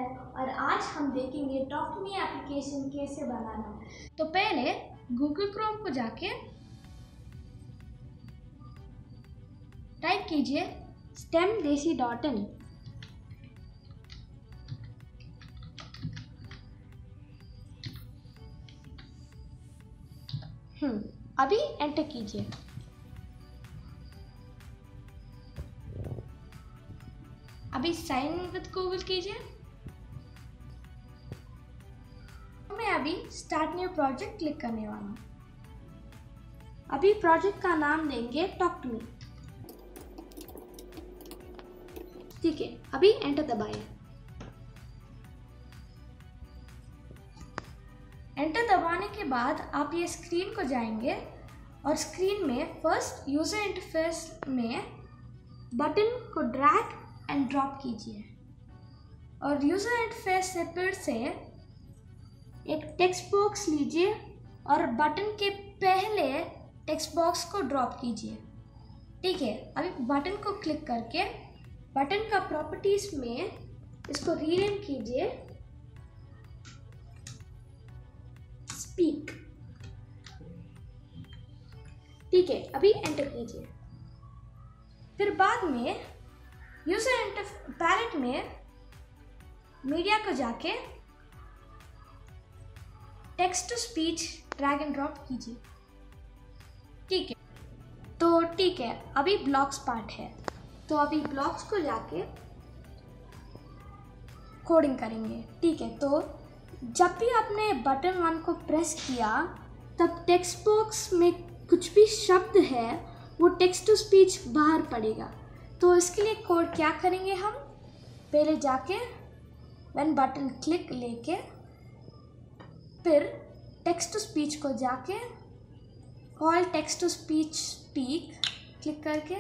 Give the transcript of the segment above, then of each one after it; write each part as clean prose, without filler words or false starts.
है और आज हम देखेंगे टॉक टू मी एप्लीकेशन कैसे बनाना। तो पहले गूगल क्रोम को जाके टाइप कीजिए stemdesi.in। अभी एंटर कीजिए। अभी साइन इन विद गूगल कीजिए। मैं अभी स्टार्ट न्यू प्रोजेक्ट क्लिक करने वाला हूँ। अभी प्रोजेक्ट का नाम देंगे टॉक टू मी। ठीक है, अभी एंटर दबाइए। एंटर दबाने के बाद आप ये स्क्रीन को जाएंगे और स्क्रीन में फर्स्ट यूजर इंटरफेस में बटन को ड्रैग एंड ड्रॉप कीजिए और यूजर इंटरफेस से फिर से एक टेक्स्ट बॉक्स लीजिए और बटन के पहले टेक्स्ट बॉक्स को ड्रॉप कीजिए। ठीक है, अभी बटन को क्लिक करके बटन का प्रॉपर्टीज में इसको रीनेम कीजिए स्पीक। ठीक है, अभी एंटर कीजिए। फिर बाद में यूजर पैलेट में मीडिया को जाके text to speech drag and drop कीजिए। ठीक है, तो ठीक है, अभी ब्लॉक्स पार्ट है, तो अभी ब्लॉक्स को जाके कोडिंग करेंगे। ठीक है, तो जब भी आपने बटन 1 को प्रेस किया तब टेक्स्ट बॉक्स में कुछ भी शब्द है वो टेक्स्ट टू स्पीच बाहर पड़ेगा। तो इसके लिए कोड क्या करेंगे, हम पहले जाके व्हेन बटन क्लिक लेके फिर टेक्स्ट टू स्पीच को जाके all text to speech speak click करके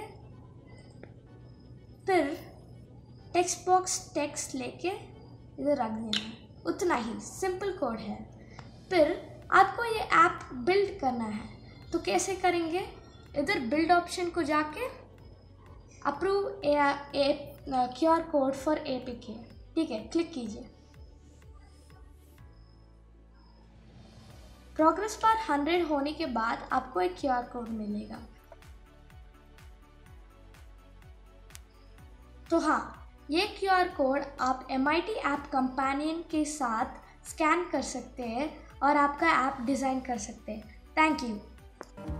फिर टेक्स्ट बॉक्स टेक्स्ट लेके इधर रख देना है। उतना ही सिंपल कोड है। फिर आपको ये ऐप बिल्ड करना है, तो कैसे करेंगे, इधर बिल्ड ऑप्शन को जाके approve QR code for APK। ठीक है, क्लिक कीजिए। प्रोग्रेस बार 100 होने के बाद आपको एक QR कोड मिलेगा। तो हाँ, ये QR कोड आप MIT ऐप कंपेनियन के साथ स्कैन कर सकते हैं और आपका ऐप डिज़ाइन कर सकते हैं। Thank you.